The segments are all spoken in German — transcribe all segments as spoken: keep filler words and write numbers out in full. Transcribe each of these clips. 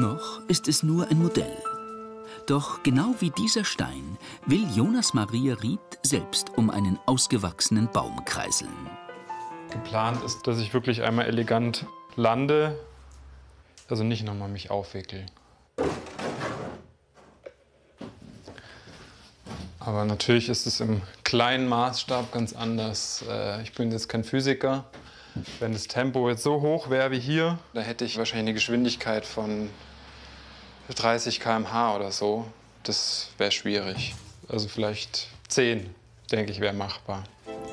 Noch ist es nur ein Modell. Doch genau wie dieser Stein will Jonas Maria Ried selbst um einen ausgewachsenen Baum kreiseln. Geplant ist, dass ich wirklich einmal elegant lande, also nicht nochmal mich aufwickel. Aber natürlich ist es im kleinen Maßstab ganz anders. Ich bin jetzt kein Physiker. Wenn das Tempo jetzt so hoch wäre wie hier, da hätte ich wahrscheinlich eine Geschwindigkeit von dreißig Kilometer pro Stunde oder so. Das wäre schwierig. Also vielleicht zehn, denke ich, wäre machbar.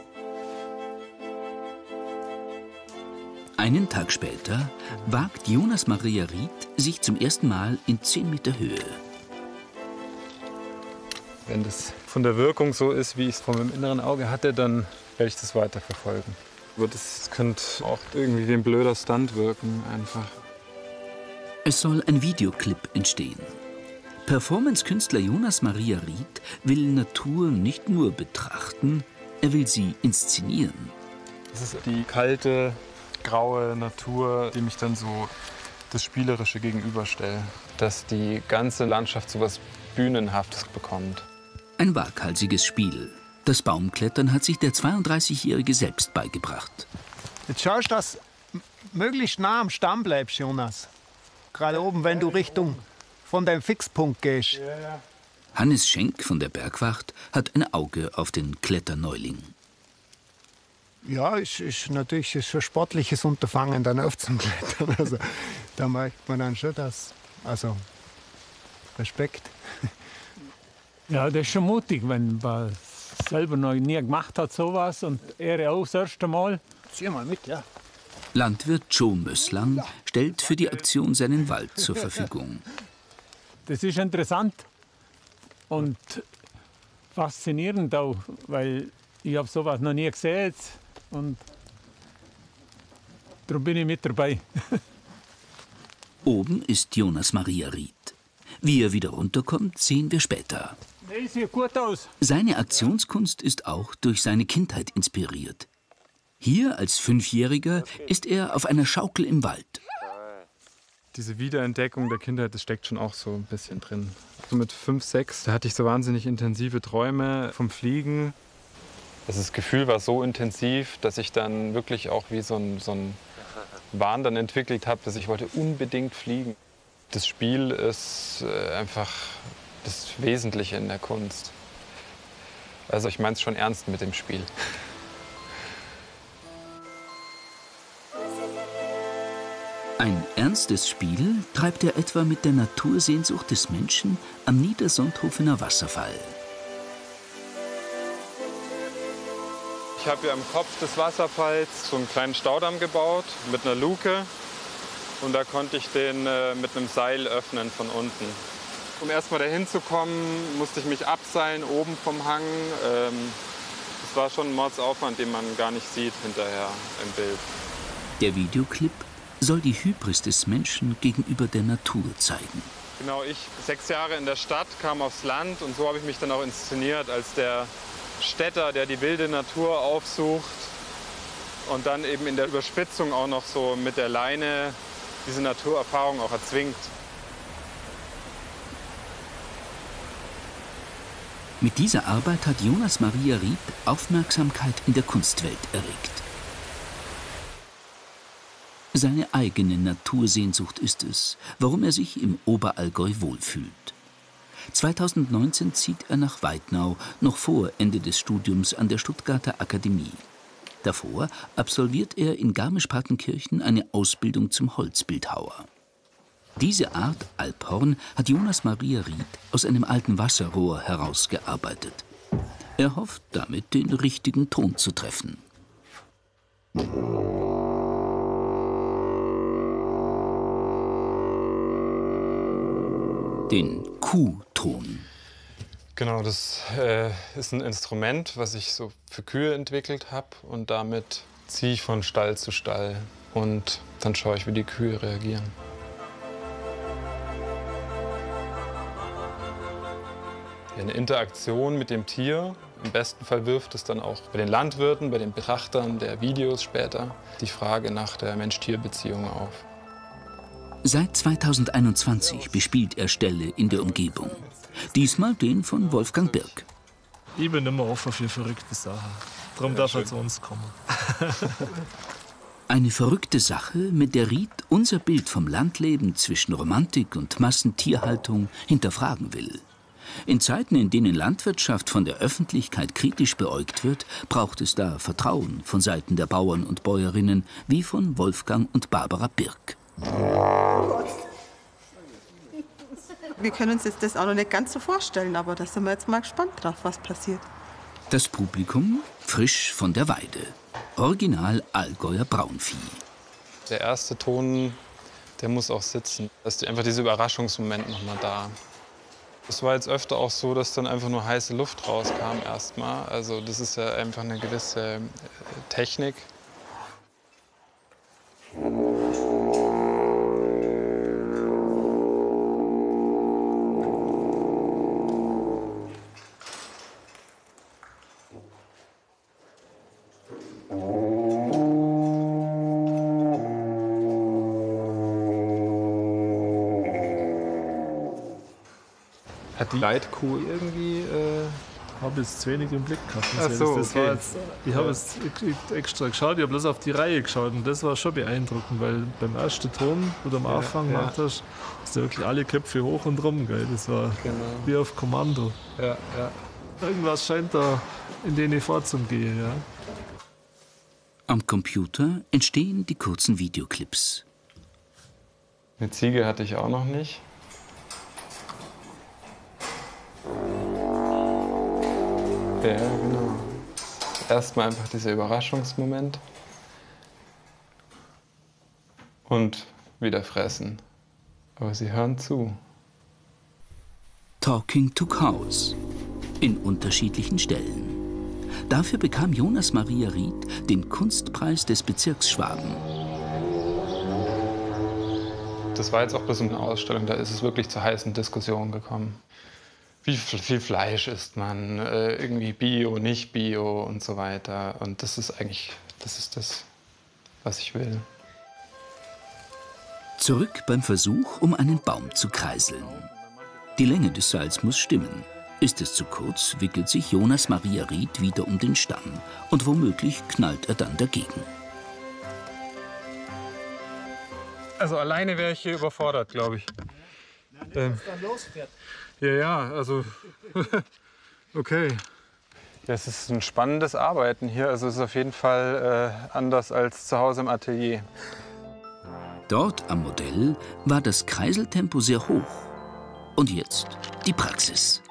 Einen Tag später wagt Jonas Maria Ried sich zum ersten Mal in zehn Meter Höhe. Wenn das von der Wirkung so ist, wie ich es von meinem inneren Auge hatte, dann werde ich das weiterverfolgen. Das könnte auch irgendwie wie ein blöder Stunt wirken, einfach. Es soll ein Videoclip entstehen. Performance-Künstler Jonas Maria Ried will Natur nicht nur betrachten, er will sie inszenieren. Das ist die kalte, graue Natur, die mich dann so das Spielerische gegenüberstellt. Dass die ganze Landschaft so was Bühnenhaftes bekommt. Ein waghalsiges Spiel. Das Baumklettern hat sich der zweiunddreißigjährige selbst beigebracht. Jetzt schaust du, dass du möglichst nah am Stamm bleibst, Jonas. Gerade oben, wenn du Richtung von deinem Fixpunkt gehst. Hannes Schenk von der Bergwacht hat ein Auge auf den Kletterneuling. Ja, es ist natürlich ist ein sportliches Unterfangen, dann aufzuklettern. Also, da merkt man dann schon das. Also, Respekt. Ja, das ist schon mutig, wenn man selber noch nie gemacht hat, sowas. Und er auch das erste Mal. Zieh mal mit, ja. Landwirt Joe Mösslang stellt für die Aktion seinen Wald zur Verfügung. Das ist interessant und faszinierend auch, weil ich habe sowas noch nie gesehen. Und darum bin ich mit dabei. Oben ist Jonas Maria Ried. Wie er wieder runterkommt, sehen wir später. Nee, sieht gut aus. Seine Aktionskunst ist auch durch seine Kindheit inspiriert. Hier als Fünfjähriger ist er auf einer Schaukel im Wald. Diese Wiederentdeckung der Kindheit, das steckt schon auch so ein bisschen drin. So mit fünf, sechs, da hatte ich so wahnsinnig intensive Träume vom Fliegen. Das Gefühl war so intensiv, dass ich dann wirklich auch wie so ein, so ein Wahn dann entwickelt habe, dass ich wollte unbedingt fliegen. Das Spiel ist einfach das Wesentliche in der Kunst. Also ich meine es schon ernst mit dem Spiel. Ein ernstes Spiel treibt er etwa mit der Natursehnsucht des Menschen am Niedersonthofener Wasserfall. Ich habe ja am Kopf des Wasserfalls so einen kleinen Staudamm gebaut mit einer Luke. Und da konnte ich den äh, mit einem Seil öffnen von unten. Um erst mal dahin zu kommen, musste ich mich abseilen oben vom Hang. Ähm, das war schon ein Mordsaufwand, den man gar nicht sieht hinterher im Bild. Der Videoclip soll die Hybris des Menschen gegenüber der Natur zeigen. Genau, ich, sechs Jahre in der Stadt, kam aufs Land und so habe ich mich dann auch inszeniert als der Städter, der die wilde Natur aufsucht und dann eben in der Überspitzung auch noch so mit der Leine diese Naturerfahrung auch erzwingt. Mit dieser Arbeit hat Jonas Maria Ried Aufmerksamkeit in der Kunstwelt erregt. Seine eigene Natursehnsucht ist es, warum er sich im Oberallgäu wohlfühlt. zweitausendneunzehn zieht er nach Weidnau, noch vor Ende des Studiums an der Stuttgarter Akademie. Davor absolviert er in Garmisch-Partenkirchen eine Ausbildung zum Holzbildhauer. Diese Art Alphorn hat Jonas Maria Ried aus einem alten Wasserrohr herausgearbeitet. Er hofft damit, den richtigen Ton zu treffen. Den Kuhton. Genau, das äh, ist ein Instrument, was ich so für Kühe entwickelt habe. Und damit ziehe ich von Stall zu Stall und dann schaue ich, wie die Kühe reagieren. Eine Interaktion mit dem Tier. Im besten Fall wirft es dann auch bei den Landwirten, bei den Betrachtern der Videos später die Frage nach der Mensch-Tier-Beziehung auf. Seit zweitausendeinundzwanzig bespielt er Ställe in der Umgebung. Diesmal den von Wolfgang Birk. Ich bin immer offen für verrückte Sachen. Darum darf er zu uns kommen. Eine verrückte Sache, mit der Ried unser Bild vom Landleben zwischen Romantik und Massentierhaltung hinterfragen will. In Zeiten, in denen Landwirtschaft von der Öffentlichkeit kritisch beäugt wird, braucht es da Vertrauen von Seiten der Bauern und Bäuerinnen wie von Wolfgang und Barbara Birk. Wir können uns jetzt das auch noch nicht ganz so vorstellen, aber da sind wir jetzt mal gespannt drauf, was passiert. Das Publikum frisch von der Weide. Original Allgäuer Braunvieh. Der erste Ton, der muss auch sitzen. Da ist einfach dieser Überraschungsmoment noch mal da. Es war jetzt öfter auch so, dass dann einfach nur heiße Luft rauskam erstmal. Also das ist ja einfach eine gewisse Technik. Hat die Leitkuh irgendwie... Äh habe es zu wenig im Blick gehabt. Ach so, das okay. war jetzt, ich habe es extra geschaut, ich habe bloß auf die Reihe geschaut und das war schon beeindruckend, weil beim ersten Ton, wo du am Anfang ja. gemacht hast, ist ja wirklich alle Köpfe hoch und rum. Gell? Das war Genau. wie auf Kommando. Ja, ja. Irgendwas scheint da in den vorzugehen. Ja. Am Computer entstehen die kurzen Videoclips. Eine Ziege hatte ich auch noch nicht. Ja, genau. Erstmal einfach dieser Überraschungsmoment. Und wieder fressen. Aber sie hören zu. Talking to Cows. In unterschiedlichen Stellen. Dafür bekam Jonas Maria Ried den Kunstpreis des Bezirks Schwaben. Das war jetzt auch bloß eine Ausstellung, da ist es wirklich zu heißen Diskussionen gekommen. Wie viel Fleisch isst man, äh, irgendwie Bio, nicht Bio und so weiter. Und das ist eigentlich, das ist das, was ich will. Zurück beim Versuch, um einen Baum zu kreiseln. Die Länge des Seils muss stimmen. Ist es zu kurz, wickelt sich Jonas Maria Ried wieder um den Stamm. Und womöglich knallt er dann dagegen. Also alleine wäre ich hier überfordert, glaube ich. Ähm, ja, ja, also okay. Ja, es ist ein spannendes Arbeiten hier. Also es ist auf jeden Fall äh, anders als zu Hause im Atelier. Dort am Modell war das Kreiseltempo sehr hoch. Und jetzt die Praxis.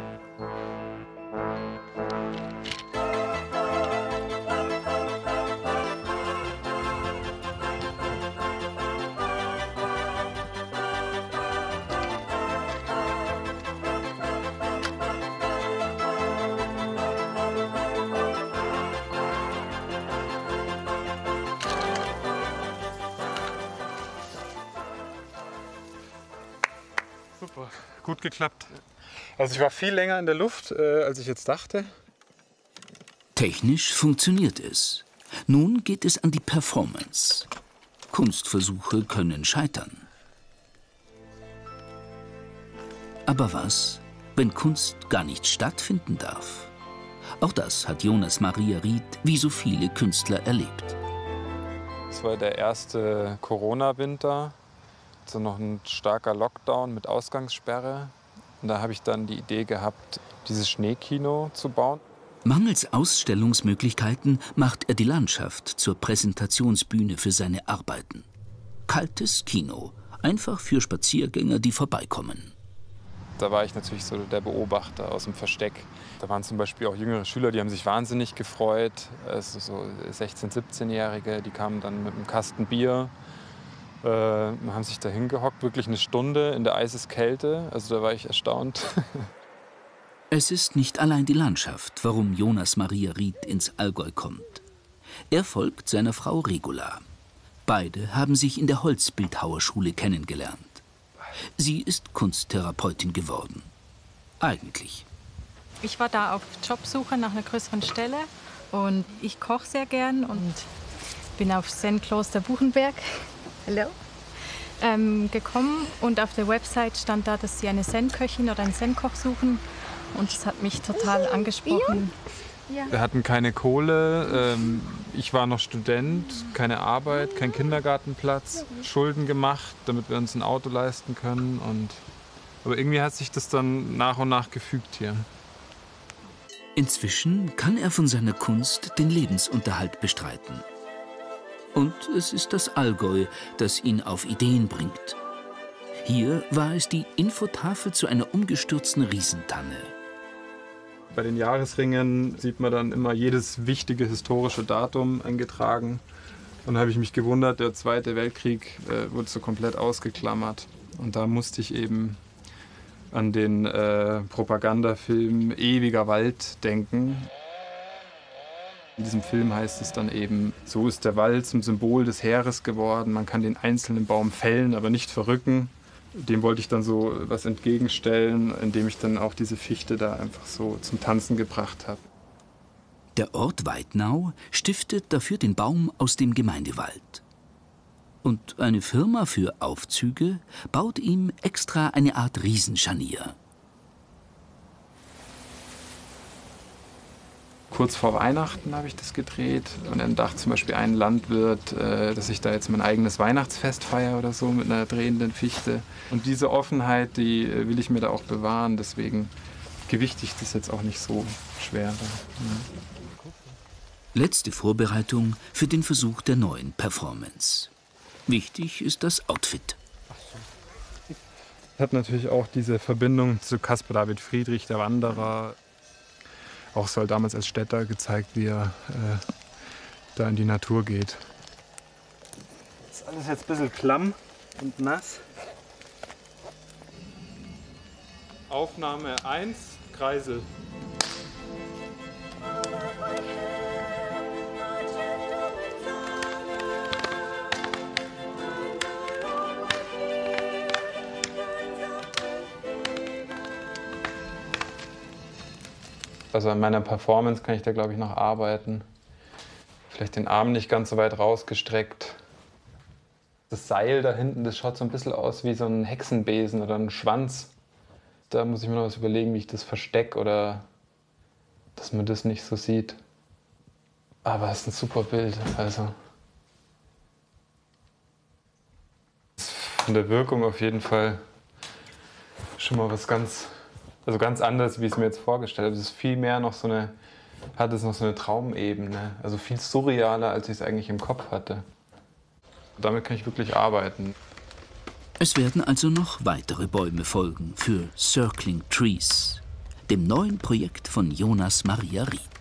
Super, gut geklappt. Also ich war viel länger in der Luft, äh, als ich jetzt dachte. Technisch funktioniert es. Nun geht es an die Performance. Kunstversuche können scheitern. Aber was, wenn Kunst gar nicht stattfinden darf? Auch das hat Jonas Maria Ried wie so viele Künstler erlebt. Es war der erste Corona-Winter. So noch ein starker Lockdown mit Ausgangssperre. Und da habe ich dann die Idee gehabt, dieses Schneekino zu bauen. Mangels Ausstellungsmöglichkeiten macht er die Landschaft zur Präsentationsbühne für seine Arbeiten. Kaltes Kino, einfach für Spaziergänger, die vorbeikommen. Da war ich natürlich so der Beobachter aus dem Versteck. Da waren zum Beispiel auch jüngere Schüler, die haben sich wahnsinnig gefreut. Also so sechzehn-, siebzehnjährige, die kamen dann mit einem Kasten Bier. Äh, haben sich da hingehockt, wirklich eine Stunde in der Eiseskälte. Also da war ich erstaunt. Es ist nicht allein die Landschaft, warum Jonas Maria Ried ins Allgäu kommt. Er folgt seiner Frau Regula. Beide haben sich in der Holzbildhauerschule kennengelernt. Sie ist Kunsttherapeutin geworden. Eigentlich. Ich war da auf Jobsuche nach einer größeren Stelle und ich koche sehr gern und bin auf Zen Kloster Buchenberg. Hallo. ähm, gekommen und auf der Website stand da, dass Sie eine Zen-Köchin oder einen Zen-Koch suchen. Und das hat mich total angesprochen. Wir hatten keine Kohle, ähm, ich war noch Student, keine Arbeit, kein Kindergartenplatz, Schulden gemacht, damit wir uns ein Auto leisten können. Und aber irgendwie hat sich das dann nach und nach gefügt hier. Inzwischen kann er von seiner Kunst den Lebensunterhalt bestreiten. Und es ist das Allgäu, das ihn auf Ideen bringt. Hier war es die Infotafel zu einer umgestürzten Riesentanne. Bei den Jahresringen sieht man dann immer jedes wichtige historische Datum eingetragen. Und da habe ich mich gewundert, der Zweite Weltkrieg äh, wurde so komplett ausgeklammert. Und da musste ich eben an den äh, Propagandafilm Ewiger Wald denken. In diesem Film heißt es dann eben, so ist der Wald zum Symbol des Heeres geworden. Man kann den einzelnen Baum fällen, aber nicht verrücken. Dem wollte ich dann so was entgegenstellen, indem ich dann auch diese Fichte da einfach so zum Tanzen gebracht habe. Der Ort Weitnau stiftet dafür den Baum aus dem Gemeindewald. Und eine Firma für Aufzüge baut ihm extra eine Art Riesenscharnier. Kurz vor Weihnachten habe ich das gedreht und dann dachte zum Beispiel ein Landwirt, äh, dass ich da jetzt mein eigenes Weihnachtsfest feiere oder so mit einer drehenden Fichte. Und diese Offenheit, die äh, will ich mir da auch bewahren, deswegen gewichte ich das jetzt auch nicht so schwer. Ja. Letzte Vorbereitung für den Versuch der neuen Performance. Wichtig ist das Outfit. Hat natürlich auch diese Verbindung zu Caspar David Friedrich, der Wanderer. Auch soll damals als Städter gezeigt, wie er äh, da in die Natur geht. Das ist alles jetzt ein bisschen klamm und nass. Aufnahme eins, Kreisel. Also an meiner Performance kann ich da, glaube ich, noch arbeiten. Vielleicht den Arm nicht ganz so weit rausgestreckt. Das Seil da hinten, das schaut so ein bisschen aus wie so ein Hexenbesen oder ein Schwanz. Da muss ich mir noch was überlegen, wie ich das verstecke oder dass man das nicht so sieht. Aber es ist ein super Bild. Also von der Wirkung auf jeden Fall schon mal was ganz... Also ganz anders, wie ich es mir jetzt vorgestellt habe. Es ist viel mehr noch so eine, hat es noch so eine Traumebene. Also viel surrealer, als ich es eigentlich im Kopf hatte. Damit kann ich wirklich arbeiten. Es werden also noch weitere Bäume folgen für Circling Trees, dem neuen Projekt von Jonas Maria Ried.